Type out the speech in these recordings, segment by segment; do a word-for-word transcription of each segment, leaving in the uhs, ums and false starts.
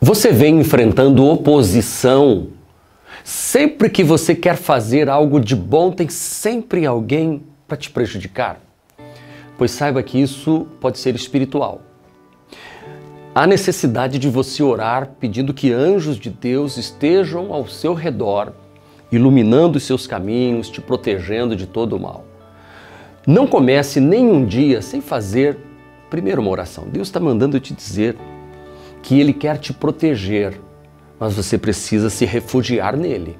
Você vem enfrentando oposição. Sempre que você quer fazer algo de bom, tem sempre alguém para te prejudicar. Pois saiba que isso pode ser espiritual. Há necessidade de você orar pedindo que anjos de Deus estejam ao seu redor, iluminando os seus caminhos, te protegendo de todo o mal. Não comece nenhum dia sem fazer primeiro uma oração. Deus está mandando te dizer que Ele quer te proteger, mas você precisa se refugiar nele.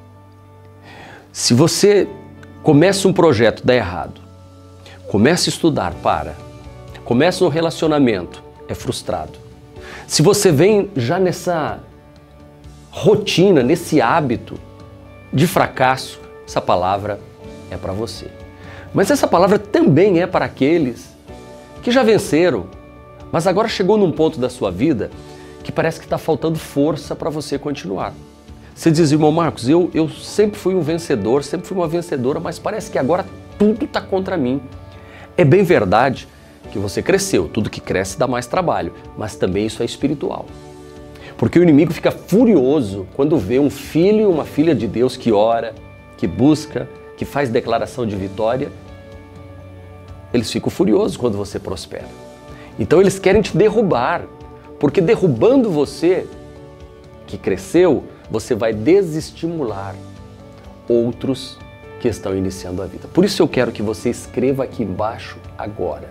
Se você começa um projeto, dá errado, começa a estudar, para, começa um relacionamento, é frustrado. Se você vem já nessa rotina, nesse hábito de fracasso, essa palavra é para você. Mas essa palavra também é para aqueles que já venceram, mas agora chegou num ponto da sua vida que parece que está faltando força para você continuar. Você diz, irmão Marcos, eu, eu sempre fui um vencedor, sempre fui uma vencedora, mas parece que agora tudo está contra mim. É bem verdade que você cresceu, tudo que cresce dá mais trabalho, mas também isso é espiritual. Porque o inimigo fica furioso quando vê um filho e uma filha de Deus que ora, que busca, que faz declaração de vitória. Eles ficam furiosos quando você prospera. Então eles querem te derrubar, porque derrubando você, que cresceu, você vai desestimular outros que estão iniciando a vida. Por isso eu quero que você escreva aqui embaixo agora.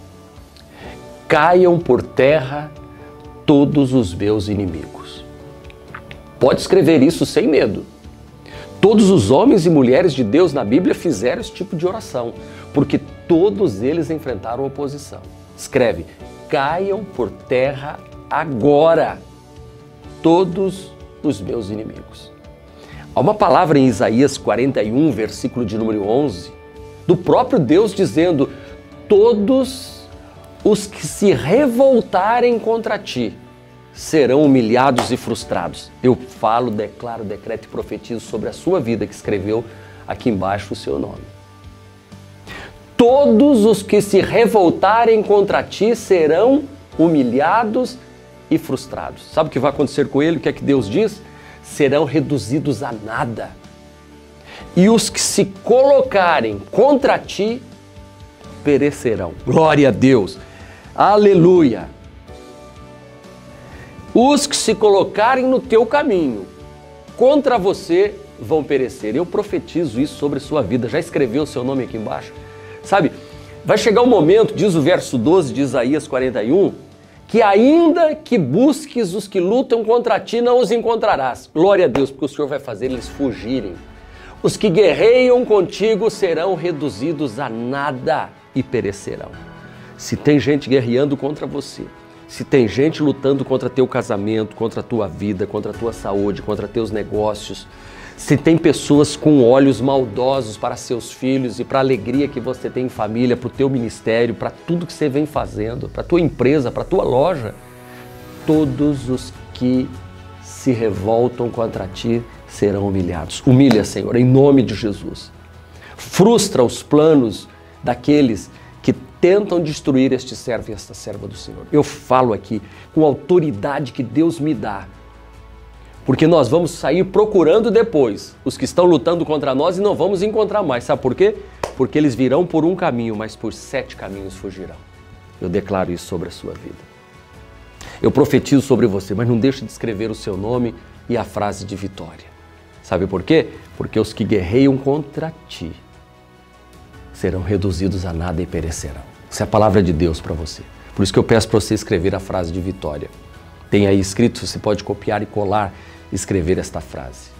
Caiam por terra todos os meus inimigos. Pode escrever isso sem medo. Todos os homens e mulheres de Deus na Bíblia fizeram esse tipo de oração, porque todos eles enfrentaram oposição. Escreve, caiam por terra agora todos os meus inimigos. Há uma palavra em Isaías quarenta e um, versículo de número onze, do próprio Deus dizendo, todos os que se revoltarem contra ti serão humilhados e frustrados. Eu falo, declaro, decreto e profetizo sobre a sua vida, que escreveu aqui embaixo o seu nome. Todos os que se revoltarem contra ti serão humilhados e frustrados. Sabe o que vai acontecer com ele? O que é que Deus diz? Serão reduzidos a nada. E os que se colocarem contra ti perecerão. Glória a Deus! Aleluia! Os que se colocarem no teu caminho contra você vão perecer. Eu profetizo isso sobre a sua vida. Já escreveu o seu nome aqui embaixo? Sabe, vai chegar um momento, diz o verso doze de Isaías quarenta e um, que ainda que busques os que lutam contra ti, não os encontrarás. Glória a Deus, porque o Senhor vai fazer eles fugirem. Os que guerreiam contigo serão reduzidos a nada e perecerão. Se tem gente guerreando contra você, se tem gente lutando contra teu casamento, contra a tua vida, contra a tua saúde, contra teus negócios, se tem pessoas com olhos maldosos para seus filhos e para a alegria que você tem em família, para o teu ministério, para tudo que você vem fazendo, para a tua empresa, para a tua loja, todos os que se revoltam contra ti serão humilhados. Humilha, Senhor, em nome de Jesus. Frustra os planos daqueles que tentam destruir este servo e esta serva do Senhor. Eu falo aqui com a autoridade que Deus me dá, porque nós vamos sair procurando depois os que estão lutando contra nós e não vamos encontrar mais. Sabe por quê? Porque eles virão por um caminho, mas por sete caminhos fugirão. Eu declaro isso sobre a sua vida. Eu profetizo sobre você, mas não deixe de escrever o seu nome e a frase de vitória. Sabe por quê? Porque os que guerreiam contra ti serão reduzidos a nada e perecerão. Essa é a palavra de Deus para você. Por isso que eu peço para você escrever a frase de vitória. Tem aí escrito, você pode copiar e colar e escrever esta frase.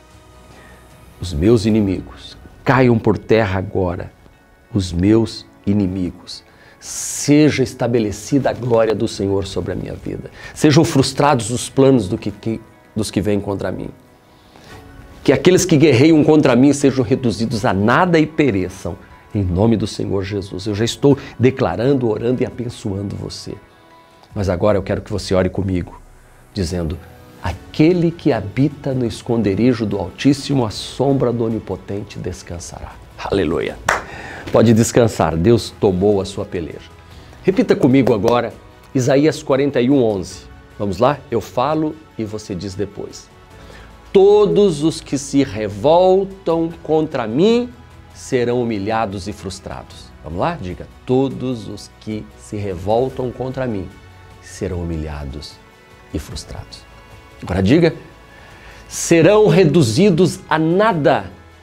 Os meus inimigos caiam por terra agora, os meus inimigos. Seja estabelecida a glória do Senhor sobre a minha vida. Sejam frustrados os planos do que, que, dos que vêm contra mim. Que aqueles que guerreiam contra mim sejam reduzidos a nada e pereçam. Em nome do Senhor Jesus. Eu já estou declarando, orando e abençoando você. Mas agora eu quero que você ore comigo, dizendo, aquele que habita no esconderijo do Altíssimo, a sombra do Onipotente descansará. Aleluia! Pode descansar, Deus tomou a sua peleja. Repita comigo agora, Isaías quarenta e um, onze. Vamos lá? Eu falo e você diz depois. Todos os que se revoltam contra mim serão humilhados e frustrados. Vamos lá? Diga. Todos os que se revoltam contra mim serão humilhados e frustrados. Agora diga. Serão reduzidos a nada.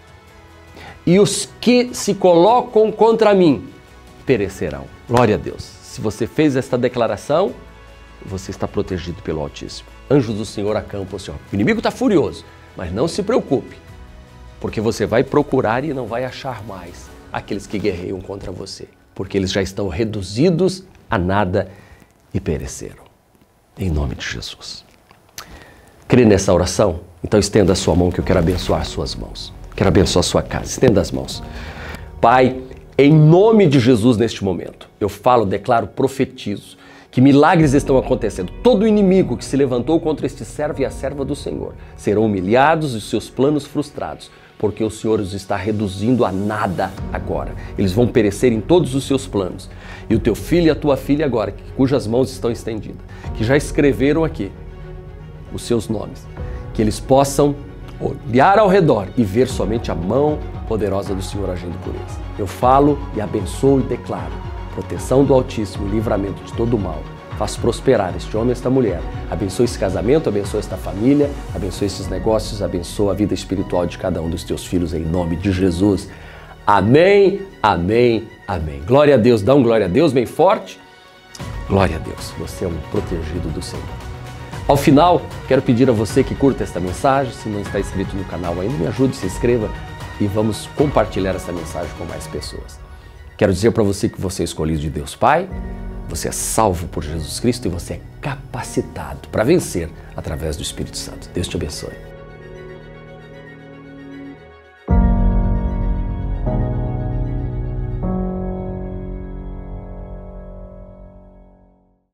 E os que se colocam contra mim perecerão. Glória a Deus. Se você fez esta declaração, você está protegido pelo Altíssimo. Anjos do Senhor acampam o Senhor. O inimigo está furioso, mas não se preocupe, porque você vai procurar e não vai achar mais aqueles que guerreiam contra você, porque eles já estão reduzidos a nada e pereceram. Em nome de Jesus. Crê nessa oração? Então estenda a sua mão que eu quero abençoar suas mãos. Quero abençoar a sua casa. Estenda as mãos. Pai, em nome de Jesus neste momento, eu falo, declaro, profetizo que milagres estão acontecendo. Todo inimigo que se levantou contra este servo e a serva do Senhor serão humilhados e seus planos frustrados, porque o Senhor os está reduzindo a nada agora. Eles vão perecer em todos os seus planos. E o teu filho e a tua filha agora, cujas mãos estão estendidas, que já escreveram aqui os seus nomes, que eles possam olhar ao redor e ver somente a mão poderosa do Senhor agindo por eles. Eu falo e abençoo e declaro proteção do Altíssimo, livramento de todo o mal. Faço prosperar este homem e esta mulher. Abençoe esse casamento, abençoe esta família, abençoe esses negócios, abençoe a vida espiritual de cada um dos teus filhos em nome de Jesus. Amém, amém, amém. Glória a Deus, dá um glória a Deus bem forte. Glória a Deus, você é um protegido do Senhor. Ao final, quero pedir a você que curta esta mensagem, se não está inscrito no canal ainda, me ajude, se inscreva e vamos compartilhar essa mensagem com mais pessoas. Quero dizer para você que você é escolhido de Deus Pai, você é salvo por Jesus Cristo e você é capacitado para vencer através do Espírito Santo. Deus te abençoe.